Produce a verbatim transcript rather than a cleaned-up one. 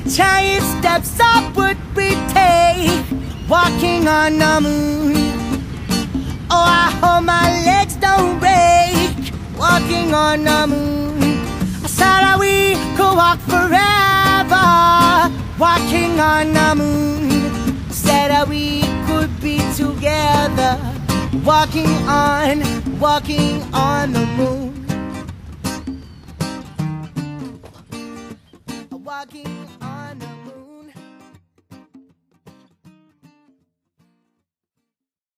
giant steps up would we take, walking on the moon. Oh, I hope my legs don't break, walking on the moon. I said that we could walk forever, walking on the moon. I said that we could be together, walking on, walking on the moon. Walking